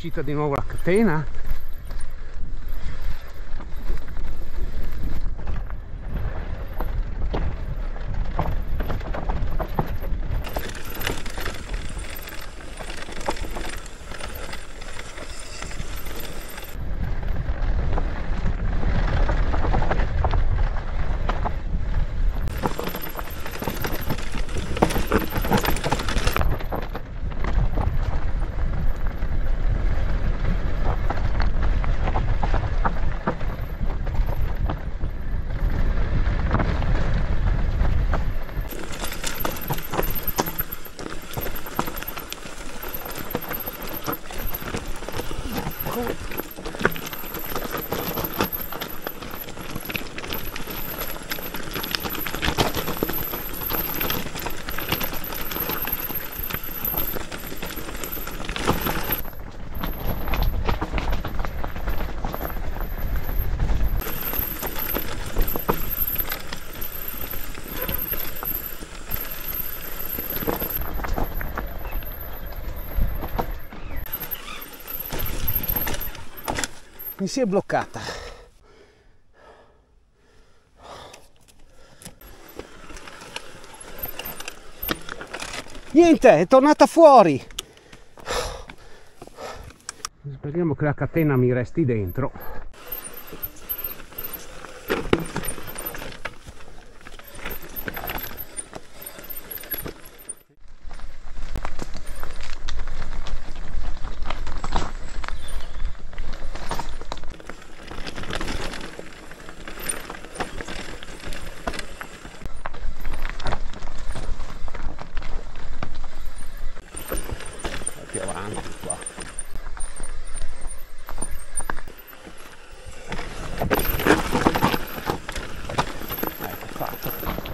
uscita di nuovo la catena. Mi si è bloccata. Niente, è tornata fuori. Speriamo che la catena mi resti dentro. Più avanti qua. Ecco fatto.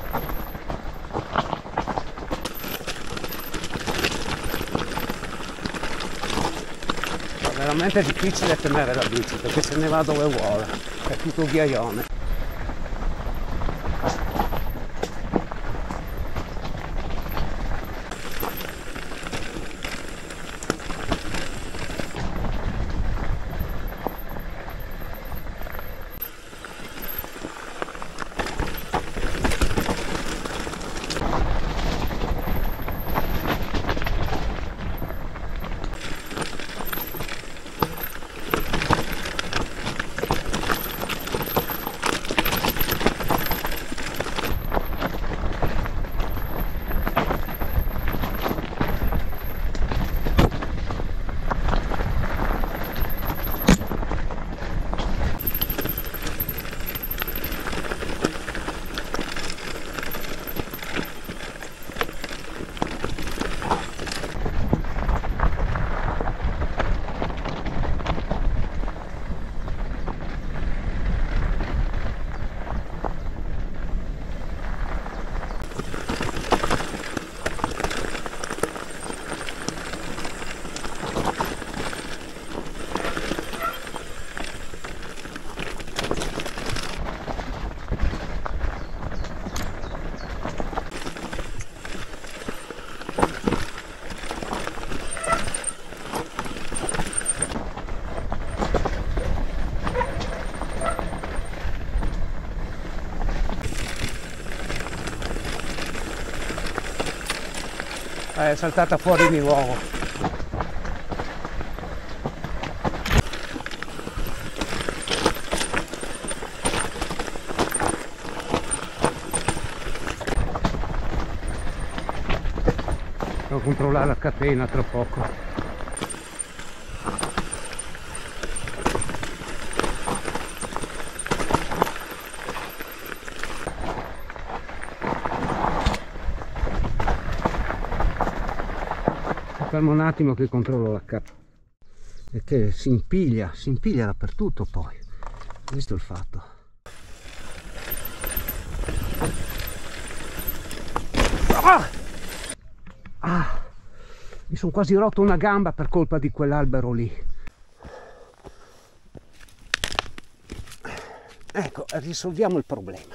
È veramente difficile tenere la bici perché se ne va dove vuole, è tutto ghiaione. È saltata fuori di nuovo. Devo controllare la catena tra poco. Fermo un attimo che controllo la catena, perché si impiglia dappertutto poi. Questo è il fatto. Mi sono quasi rotto una gamba per colpa di quell'albero lì. Ecco, risolviamo il problema.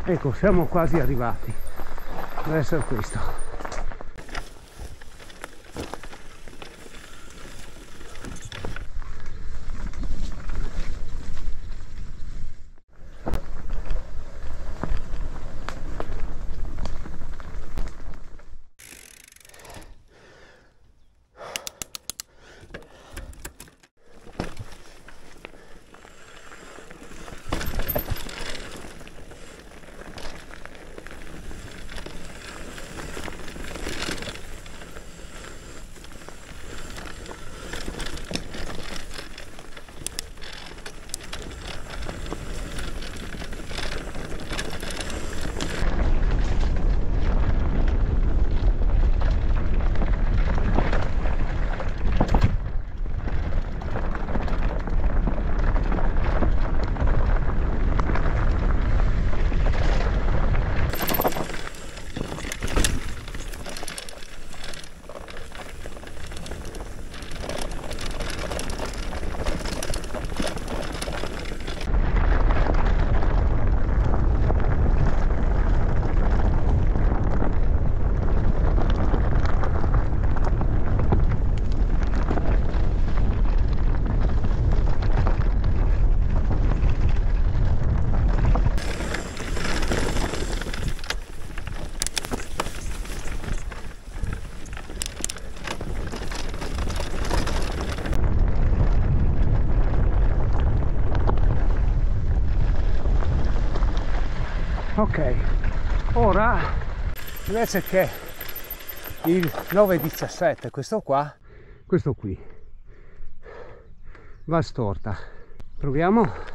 Ecco, siamo quasi arrivati. Deve essere questo. Ok, ora invece che il 9,17, questo qui va storta. Proviamo.